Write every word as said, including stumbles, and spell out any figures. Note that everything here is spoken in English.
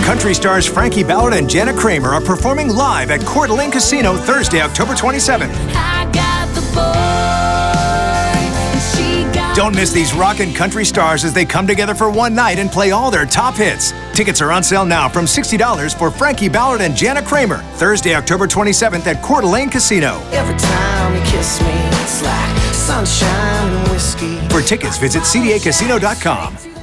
Country stars Frankie, Ballard, and Jana Kramer are performing live at Coeur d'Alene Casino Thursday, October twenty-seventh. I got the boy, and she got Don't miss these rockin' country stars as they come together for one night and play all their top hits. Tickets are on sale now from sixty dollars for Frankie, Ballard, and Jana Kramer. Thursday, October twenty-seventh at Coeur d'Alene Casino. Every time you kiss me, it's like sunshine and whiskey. For tickets, visit C D A casino dot com.